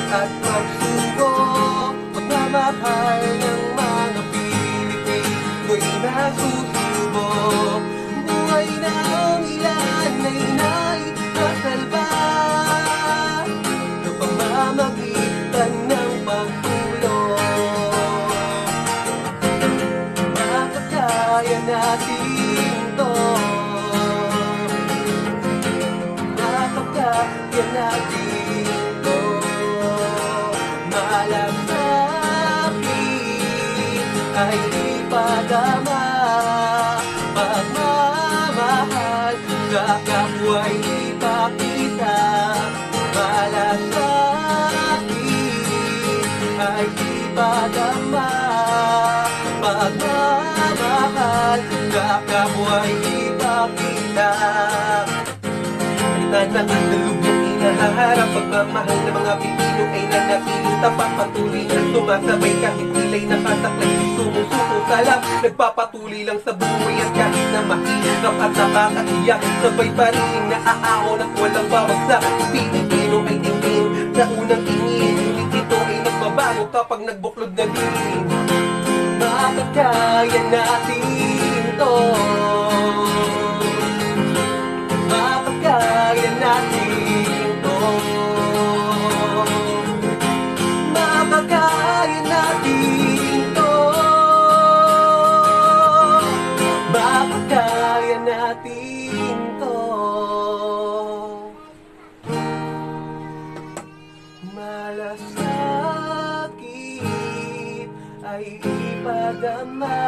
at magsubok. Pagmamahal ng mga Pilipino'y nasusubok. Buhay ng ilan ay naisasalba sa pamamagitan ng pagtulong. Makakaya natin to, makakaya natin to. Malasakit ay ipadama, pagmamahal sa kapwa'y ipakita. Malasakit ay ipadama, pagmamahal sa kapwa'y ipakita. Tanang ang dalubong inaharap, pagmamahal ng mga Pilipino ay nanatiling tapat. Patuloy na sumasabay kahit ila'y nakasaklay, sumusuko salap, nagpapatuloy lang sa buhay. At kahit na mahirap at nakakaiyak, sabay pa rin naaahon at walang babagsak. Pilipino ay tingin sa unang tingin, ngunit ito ay nagbabago kapag nagbuklod na din. Makakaya natin to, makakaya natin to, makakaya natin to, makakaya natin to. Malasakit ay ipadama,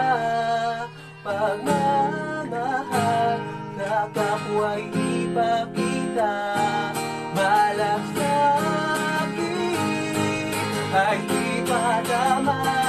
pagmamahal sa kapwa'y ipakita. Malasakit ay ipadama,